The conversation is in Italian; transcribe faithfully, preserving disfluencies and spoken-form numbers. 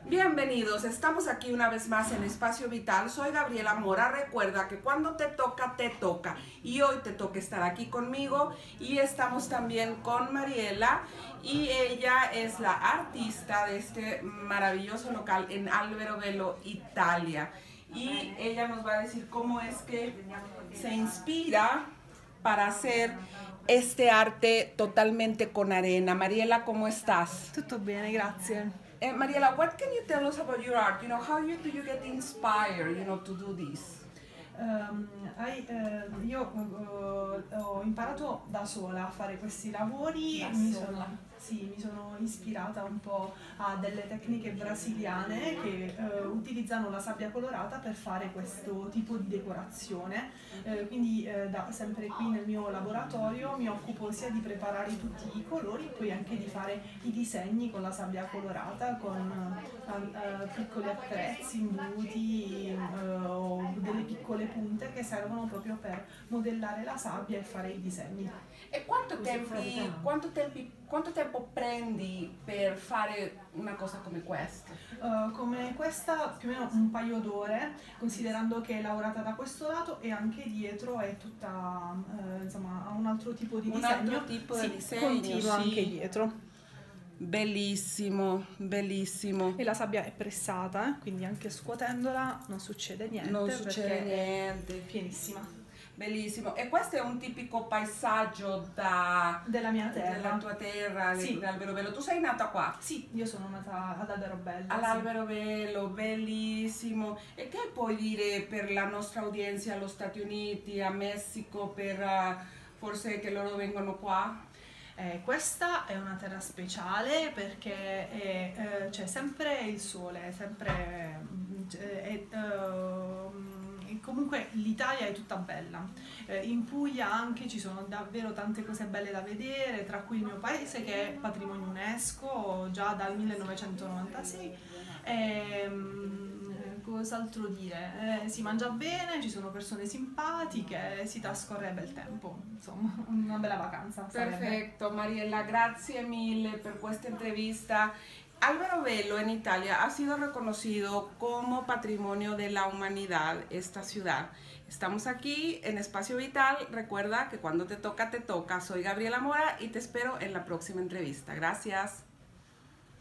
Bienvenidos, estamos aquí una vez más en Espacio Vital. Soy Gabriela Mora. Recuerda que cuando te toca, te toca. Y hoy te toca estar aquí conmigo. Y estamos también con Mariela. Y ella es la artista de este maravilloso local en Alberobello, Italia. Y ella nos va a decir cómo es que se inspira para hacer este arte totalmente con arena. Mariela, ¿cómo estás? Tutto bene, grazie. Uh, Mariela, what can you tell us about your art? You know, how you, do you get inspired, you know, to do this? Um, hai, eh, io uh, ho imparato da sola a fare questi lavori, Da mi sola. sono, sì, mi sono ispirata un po' a delle tecniche brasiliane che uh, utilizzano la sabbia colorata per fare questo tipo di decorazione. Uh, quindi uh, da, sempre qui nel mio laboratorio mi occupo sia di preparare tutti i colori, poi anche di fare i disegni con la sabbia colorata, con uh, uh, piccoli attrezzi, imbuti uh, o delle piccole punte che servono proprio per modellare la sabbia e fare i disegni. E quanto, tempi, quanto, tempi, quanto tempo prendi per fare una cosa come questa? Uh, come questa più o meno un paio d'ore, considerando che è lavorata da questo lato e anche dietro è tutta, uh, insomma, ha un altro tipo di Un disegno. altro tipo sì, di disegno, continua sì. anche dietro. Bellissimo, bellissimo. E la sabbia è pressata, eh? Quindi anche scuotendola non succede niente. Non succede perché niente. è pienissima. Bellissimo. E questo è un tipico paesaggio da, Della mia terra. della tua terra, Sì. di Alberobello. Tu sei nata qua? Sì, io sono nata ad Alberobello. All'Alberobello, bellissimo. E che puoi dire per la nostra audience allo Stati Uniti, a Messico, per uh, forse che loro vengono qua? Eh, questa è una terra speciale perché è, eh, c'è sempre il sole, è sempre, è, è, uh, comunque l'Italia è tutta bella. Eh, in Puglia anche ci sono davvero tante cose belle da vedere, tra cui il mio paese che è patrimonio UNESCO già dal millenovecentonovantasei. E, cos'altro dire? Eh, si mangia bene, ci sono persone simpatiche, si trascorre bel tempo, insomma, una bella vacanza. Perfecto, Mariela, gracias mil por esta entrevista. Alberobello en Italia ha sido reconocido como Patrimonio de la Humanidad, esta ciudad. Estamos aquí en Espacio Vital. Recuerda que cuando te toca, te toca. Soy Gabriela Mora y te espero en la próxima entrevista. Gracias.